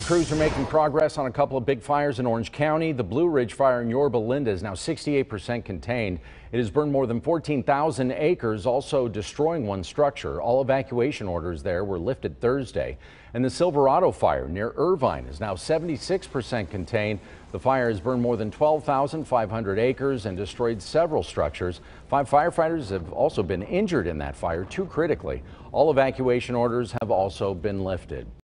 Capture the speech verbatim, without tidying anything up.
Crews are making progress on a couple of big fires in Orange County. The Blue Ridge fire in Yorba Linda is now sixty-eight percent contained. It has burned more than fourteen thousand acres, also destroying one structure. All evacuation orders there were lifted Thursday. And the Silverado fire near Irvine is now seventy-six percent contained. The fire has burned more than twelve thousand five hundred acres and destroyed several structures. Five firefighters have also been injured in that fire, two critically. All evacuation orders have also been lifted.